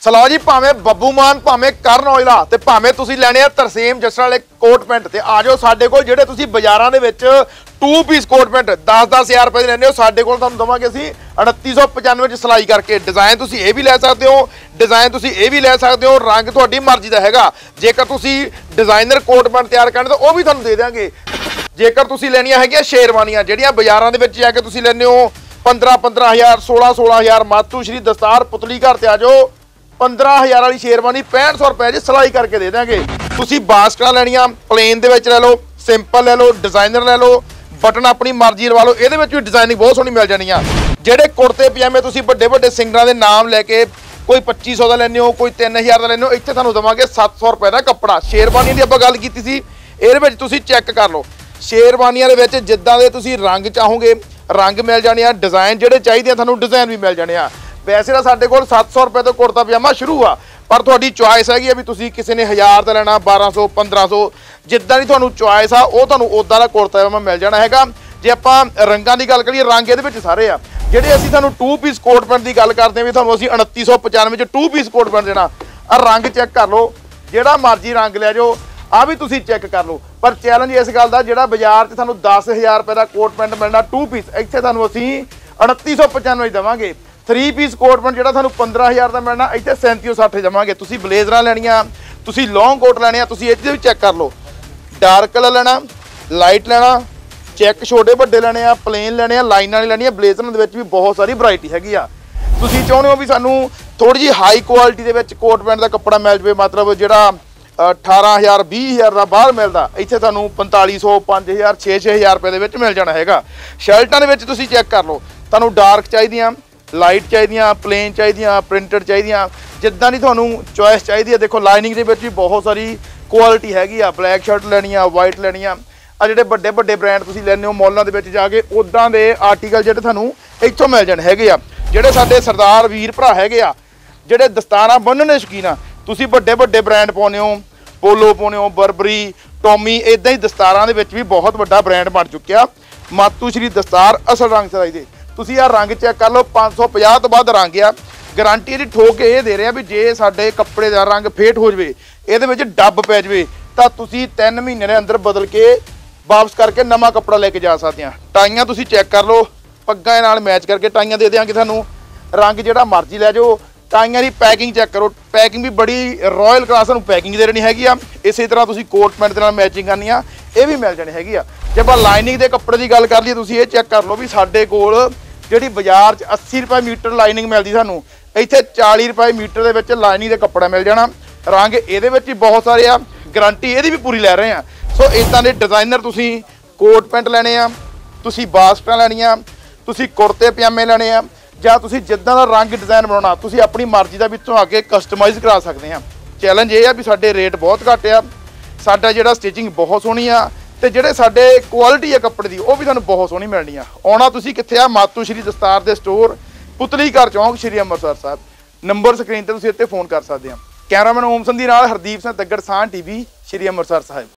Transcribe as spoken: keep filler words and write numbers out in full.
ਸਲਾਹ ਜੀ ਭਾਵੇਂ ਬੱਬੂ ਮਾਨ ਭਾਵੇਂ ਕਰਨ ਔਜਲਾ ਤੇ ਭਾਵੇਂ ਤੁਸੀਂ ਲੈਣੇ ਆ ਤਰਸੇਮ ਜੱਸੜ ਵਾਲੇ ਕੋਟ ਪੈਂਟ ਤੇ ਆ ਜਾਓ ਸਾਡੇ ਕੋਲ। ਜਿਹੜੇ ਤੁਸੀਂ ਬਾਜ਼ਾਰਾਂ ਦੇ ਵਿੱਚ ਟੂ ਪੀਸ ਕੋਟ ਪੈਂਟ ਦਸ ਦਸ ਹਜ਼ਾਰ ਰੁਪਏ ਦੇ ਲੈਂਦੇ ਹੋ, ਸਾਡੇ ਕੋਲ ਤੁਹਾਨੂੰ ਦਵਾਂਗੇ ਅਸੀਂ ਉਨੱਤੀ ਸੌ ਪਚਾਨਵੇਂ ਚ ਸਿਲਾਈ ਕਰਕੇ। ਡਿਜ਼ਾਈਨ ਤੁਸੀਂ ਇਹ ਵੀ ਲੈ ਸਕਦੇ ਹੋ, ਡਿਜ਼ਾਈਨ ਤੁਸੀਂ ਇਹ ਵੀ ਲੈ ਸਕਦੇ ਹੋ, ਰੰਗ ਤੁਹਾਡੀ ਮਰਜ਼ੀ ਦਾ ਹੈਗਾ। ਜੇਕਰ ਤੁਸੀਂ ਡਿਜ਼ਾਈਨਰ ਕੋਟ ਪੈਂਟ ਤਿਆਰ ਕਰਨੇ ਤਾਂ ਉਹ ਵੀ ਤੁਹਾਨੂੰ ਦੇ ਦਿਆਂਗੇ। ਜੇਕਰ ਤੁਸੀਂ ਲੈਣੀਆਂ ਹੈਗੀਆਂ ਸ਼ੇਰਵਾਨੀਆਂ ਜਿਹੜੀਆਂ ਬਾਜ਼ਾਰਾਂ ਦੇ ਵਿੱਚ ਜਾ ਕੇ ਤੁਸੀਂ ਲੈਂਦੇ ਹੋ ਪੰਦਰਾਂ ਪੰਦਰਾਂ ਹਜ਼ਾਰ ਸੋਲਾਂ ਸੋਲਾਂ ਹਜ਼ਾਰ ਮਾਤੂ ਸ਼੍ਰੀ ਦਸਤਾਰ ਪੁਤਲੀ ਘਰ ਤੇ ਆ ਜਾਓ। पंद्रह हज़ार वाली शेरवानी पैंठ सौ रुपए सिलाई करके दे देंगे। तुसी बास्कटां लैणियां प्लेन दे विच ले लो, सिंपल ले लो, डिजाइनर ले लो, बटन अपनी मर्जी लवा लो। इहदे विच भी डिजाइनिंग बहुत सोहनी मिल जानी आ। जिहड़े कुर्ते पजामे तुसी वड्डे वड्डे सिंगरां दे नाम लैके कोई पच्ची सौ दा लैंदे हो, कोई तीन हज़ार दा लैंदे हो, इत्थे तुहानूं देवांगे सत्त सौ रुपए दा कपड़ा। शेरवानी दी आपां गल कीती सी, इहदे विच तुसी चैक कर लो। शेरवानियां दे विच जिद्दां दे तुसी रंग चाहोगे रंग मिल जाने आ, डिजाइन जिहड़े चाहीदे तुहानूं डिजाइन भी मिल जाने आ। वैसे तो साढ़े को सत्त सौ रुपए तो कुर्ता पजामा शुरू आ, पर थोड़ी चॉइस हैगी है भी तुसी किसी ने हज़ार का लेना, बारह सौ पंद्रह सौ जिद्दां दी तुहानूं चॉइस आ वो तुहानूं उदां दा कुर्ता पजामा मिल जाना हैगा। जे आपां रंगां दी गल करिए रंग इहदे विच सारे आ। जिहड़े असीं तुहानूं टू पीस कोट पैंट की गल करते हैं भी तुहानूं असीं उनत्ती सौ पचानवे च टू पीस कोट पैंट देना। आ रंग चैक कर लो, जिहड़ा मर्जी रंग लै जाओ, आ भी तुसीं चैक कर लो। पर चैलेंज इस गल दा जिहड़ा बाजार च तुहानूं दस हज़ार रुपए का कोट पैंट मिलना टू पीस, इत्थे तुहानूं असीं उनत्ती सौ पचानवे देवांगे। थ्री पीस कोट पैंट जो तुहानूं पंद्रह हज़ार का मिलना इत्थे सैंती सौ सठ देवांगे। तुसीं ब्लेजरां लैणियां, तुसीं लॉन्ग कोट लैणे आ, तुसीं इत्थे भी चैक कर लो। डार्क कलर लेना, लाइट लेना, चैक छोटे वड्डे लेने आ, प्लेन लेने आ, लाइनां वाली लैणी आ। ब्लेजरां दे विच भी बहुत सारी वैरायटी हैगी आ। तुसीं चाहुंदे हो भी सानूं थोड़ी जी हाई क्वालिटी दे विच कोट पैंट दा कपड़ा मिल जावे, मतलब जिहड़ा अठारह हज़ार बीस हज़ार का बाहर मिलता इत्थे तुहानूं पैंताली सौ पाँच हज़ार छे छे हज़ार रुपए दे विच मिल जाना हैगा। शर्टां दे विच तुसीं चैक कर लो, तुहानूं डार्क चाहीदियां, लाइट चाहिए, प्लेन चाहिए, प्रिंटेड चाहिए, जिद्दां दी तुहानूं चॉइस चाहिए। देखो लाइनिंग दे विच भी बहुत सारी क्वालिटी हैगी आ। ब्लैक शर्ट लैनी आ, वाइट लैनी आ। आ जिहड़े वड्डे वड्डे ब्रांड तुसीं लैंदे हो मॉलां दे विच जाके उदां दे आर्टिकल जिहड़े तुहानूं इत्थों मिल जाणे हैगे आ। जिहड़े साडे सरदार वीर भरा हैगे आ, जिहड़े दस्तारां बन्नण दे शौकीन आ, तुसीं वड्डे वड्डे ब्रांड पाउने हो, पोलो पाउने हो, बरबरी, टॉमी, इदां ही दस्तारां दे विच भी बहुत वड्डा ब्रांड बन चुक्या। मातू श्री दस्तार असल रंग सराई दे तुसीं आ रंग चैक कर लो। पाँच सौ पचास तो बाद रंग आ। गारंटी इहदी ठोक के ये दे रहे हैं भी जे साडे कपड़े का रंग फेट हो जाए, इहदे विच डब पै जाए, तो तुसीं तीन महीने के अंदर बदल के वापस करके नवा कपड़ा लेके जा सकते हैं। टाइयां तुसीं चैक कर लो, पग्गां नाल मैच करके टाइयां दे देंगे तुहानूं। रंग जिहड़ा मर्जी लै जाओ। टाइयां की पैकिंग चैक करो, पैकिंग भी बड़ी रॉयल क्लास तुहानूं पैकिंग दे देनी हैगी आ। इसी तरह तुसीं कोट पैंट दे नाल मैचिंग करनी आ, ये भी मिल जानी हैगी आ। जे आपां लाइनिंग के कपड़े की गल कर लईए, तुसीं ये चैक कर लो भी साडे कोल जिहड़ी बाजार च अस्सी रुपए मीटर लाइनिंग मिलती सानूं, इत्थे चाली रुपए मीटर दे विच लाइनिंग दे कपड़ा मिल जाना। रंग इहदे विच भी बहुत सारे आ, गारंटी इहदी भी पूरी लै रहे हैं। सो इदां दे डिजाइनर तुसीं कोट पैंट लैणे आ, तुसीं बास्कटां लैणियां, तुसीं कुर्ते पजामे लैणे आ, जां तुसीं जिद्दां दा रंग डिजाइन बनाउणा तुसीं अपनी मर्जी दा विचों आके कस्टमाइज़ करा सकदे आ। चैलेंज ये आ भी साडे रेट बहुत घੱਟ आ, साडा जिहड़ा स्टिचिंग बहुत सोहनी आ, ਤੇ ਜਿਹੜੇ ਸਾਡੇ ਕੁਆਲਿਟੀ ਹੈ ਕੱਪੜੇ ਦੀ ਉਹ ਵੀ ਤੁਹਾਨੂੰ ਬਹੁਤ ਸੋਹਣੀ ਮਿਲਣੀ ਆ। ਆਉਣਾ ਤੁਸੀਂ ਕਿੱਥੇ ਆ? ਮਾਤੂ ਸ਼੍ਰੀ ਦਸਤਾਰ ਦੇ ਸਟੋਰ, ਪੁਤਲੀ ਘਰ ਚੌਂਕ, ਸ਼੍ਰੀ ਅੰਮ੍ਰਿਤਸਰ ਸਾਹਿਬ। ਨੰਬਰ ਸਕਰੀਨ ਤੇ ਤੁਸੀਂ ਇੱਥੇ ਫੋਨ ਕਰ ਸਕਦੇ ਆ। ਕੈਮਰਾਮੈਨ ਓਮ ਸੰਧੀ ਨਾਲ ਹਰਦੀਪ ਸਿੰਘ ਤੱਗੜ, ਸਾਨ ਟੀਵੀ, ਸ਼੍ਰੀ ਅੰਮ੍ਰਿਤਸਰ ਸਾਹਿਬ।